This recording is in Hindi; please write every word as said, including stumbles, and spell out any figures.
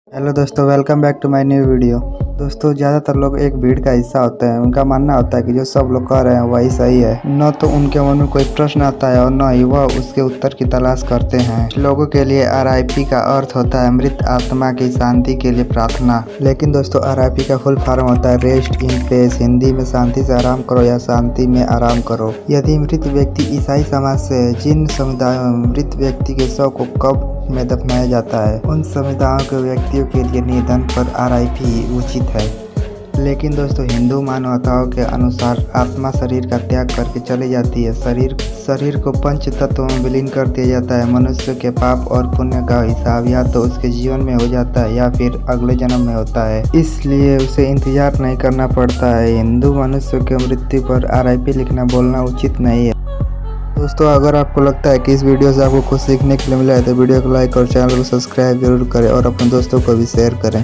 हेलो दोस्तों, welcome back to my new video. दोस्तों, ज़्यादातर लोग एक भीड़ का हिस्सा होते हैं। उनका मानना होता है कि जो सब लोग कह रहे हैं वही सही है। न तो उनके मन में कोई प्रश्न आता है और न ही वह उसके उत्तर की तलाश करते हैं। लोगों के लिए आर आई पी का अर्थ होता है मृत आत्मा की शांति के लिए प्रार्थना। लेकिन दोस्तों, आर आई पी का फुल फॉर्म होता है रेस्ट इन पीस। हिंदी में शांति से आराम करो या शांति में आराम करो। यदि मृत व्यक्ति ईसाई समाज से है, जिन समुदायों में मृत व्यक्ति के शव को कब्र में दफनाया जाता है, उन समुदायों के व्यक्तियों के लिए निधन पर आर आई पी उचित है। लेकिन दोस्तों, हिंदू मान्यताओं के अनुसार आत्मा शरीर का त्याग करके चली जाती है। शरीर शरीर को पंच तत्वों में विलीन कर दिया जाता है। मनुष्य के पाप और पुण्य का हिसाब या तो उसके जीवन में हो जाता है या फिर अगले जन्म में होता है, इसलिए उसे इंतजार नहीं करना पड़ता है। हिंदू मनुष्य के मृत्यु पर आर आई पी लिखना बोलना उचित नहीं है। दोस्तों, अगर आपको लगता है कि इस वीडियो से आपको कुछ सीखने के लिए मिला है तो वीडियो को लाइक और चैनल को सब्सक्राइब जरूर करें और अपने दोस्तों को भी शेयर करें।